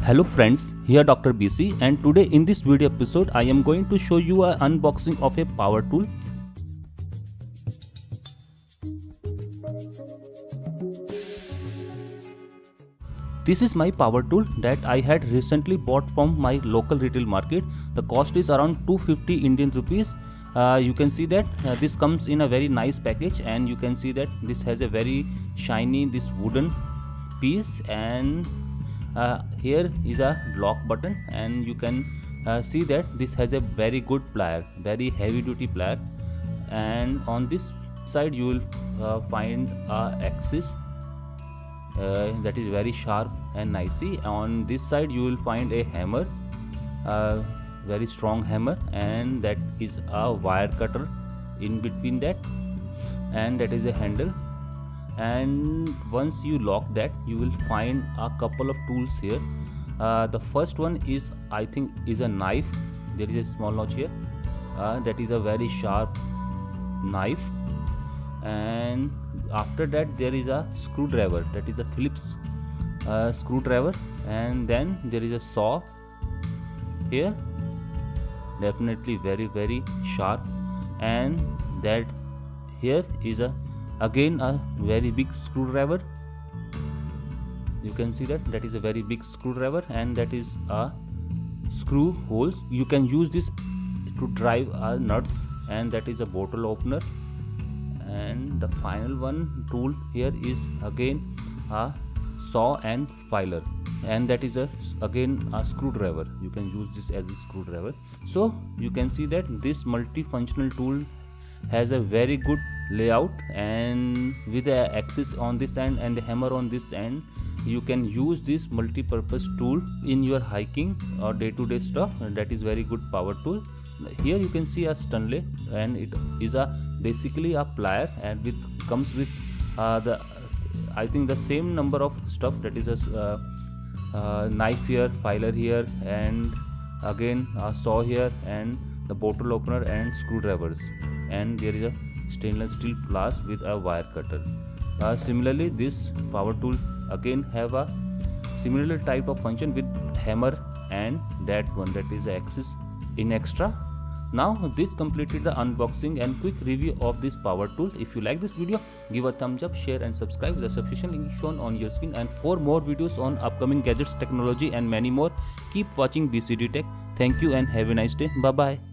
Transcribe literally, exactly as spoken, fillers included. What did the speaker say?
Hello friends, here Doctor B C, and today in this video episode I am going to show you an unboxing of a power tool. This is my power tool that I had recently bought from my local retail market. The cost is around two hundred fifty Indian rupees. Uh, you can see that uh, this comes in a very nice package, and you can see that this has a very shiny this wooden piece, and uh, here is a lock button, and you can uh, see that this has a very good plier, very heavy duty plier, and on this side you will uh, find a axis uh, that is very sharp and nicey. On this side you will find a hammer, uh, very strong hammer, and that is a wire cutter in between that, and that is a handle. And once you lock that, you will find a couple of tools here. Uh, the first one is, I think, is a knife. There is a small notch here, uh, that is a very sharp knife. And after that there is a screwdriver, that is a Phillips uh, screwdriver. And then there is a saw here, definitely very very sharp. And that here is a again a very big screwdriver. You can see that that is a very big screwdriver, and that is a screw holes. You can use this to drive uh, nuts, and that is a bottle opener. And the final one tool here is again a saw and filer, and that is a again a screwdriver. You can use this as a screwdriver. So you can see that this multifunctional tool has a very good layout, and with the axis on this end and the hammer on this end, you can use this multi-purpose tool in your hiking or day-to-day stuff. That is very good power tool. Here you can see a Stanley, and it is a basically a plier, and with comes with uh, the I think the same number of stuff, that is a uh, uh, knife here, filer here, and again a saw here, and the bottle opener and screwdrivers, and there is a stainless steel flask with a wire cutter. Uh, similarly, this power tool again have a similar type of function with hammer and that one, that is axis in extra. Now this completed the unboxing and quick review of this power tool. If you like this video, give a thumbs up, share and subscribe. The subscription link shown on your screen, and for more videos on upcoming gadgets, technology and many more, keep watching B C D Tech. Thank you and have a nice day. Bye bye.